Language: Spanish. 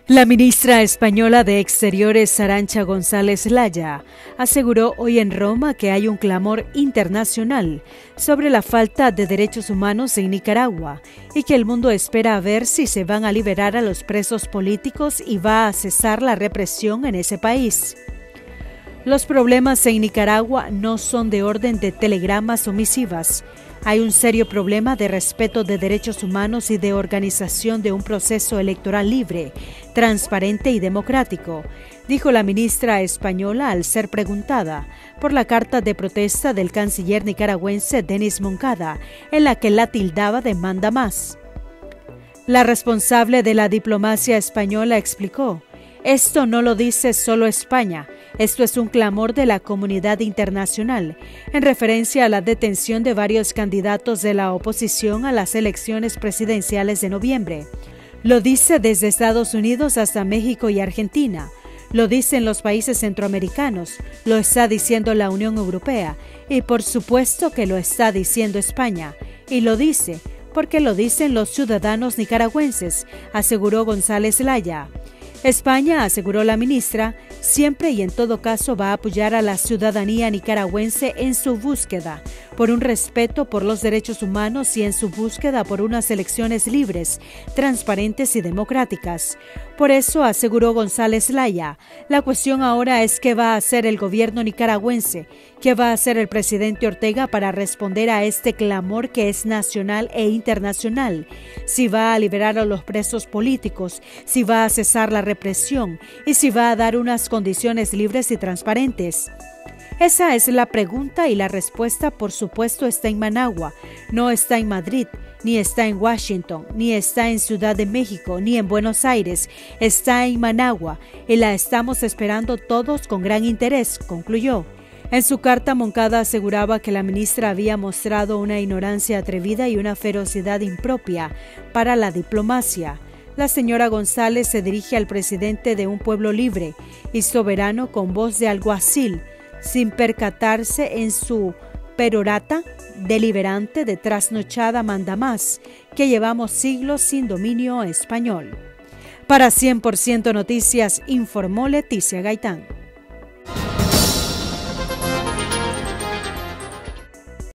La ministra española de Exteriores, Arantxa González Laya, aseguró hoy en Roma que hay un clamor internacional sobre la falta de derechos humanos en Nicaragua y que el mundo espera a ver si se van a liberar a los presos políticos y va a cesar la represión en ese país. Los problemas en Nicaragua no son de orden de telegramas o misivas. Hay un serio problema de respeto de derechos humanos y de organización de un proceso electoral libre, transparente y democrático, dijo la ministra española al ser preguntada por la carta de protesta del canciller nicaragüense Denis Moncada, en la que la tildaba de manda más. La responsable de la diplomacia española explicó: "Esto no lo dice solo España, esto es un clamor de la comunidad internacional, en referencia a la detención de varios candidatos de la oposición a las elecciones presidenciales de noviembre. Lo dice desde Estados Unidos hasta México y Argentina, lo dicen los países centroamericanos, lo está diciendo la Unión Europea y por supuesto que lo está diciendo España, y lo dice porque lo dicen los ciudadanos nicaragüenses", aseguró González Laya. España, aseguró la ministra, siempre y en todo caso va a apoyar a la ciudadanía nicaragüense en su búsqueda por un respeto por los derechos humanos y en su búsqueda por unas elecciones libres, transparentes y democráticas. Por eso, aseguró González Laya, la cuestión ahora es qué va a hacer el gobierno nicaragüense, qué va a hacer el presidente Ortega para responder a este clamor que es nacional e internacional, si va a liberar a los presos políticos, si va a cesar la represión y si va a dar unas condiciones libres y transparentes. Esa es la pregunta y la respuesta, por supuesto, está en Managua, no está en Madrid, ni está en Washington, ni está en Ciudad de México, ni en Buenos Aires, está en Managua y la estamos esperando todos con gran interés, concluyó. En su carta, Moncada aseguraba que la ministra había mostrado una ignorancia atrevida y una ferocidad impropia para la diplomacia. La señora González se dirige al presidente de un pueblo libre y soberano con voz de alguacil, sin percatarse en su perorata deliberante de trasnochada mandamás que llevamos siglos sin dominio español. Para 100% Noticias, informó Leticia Gaitán.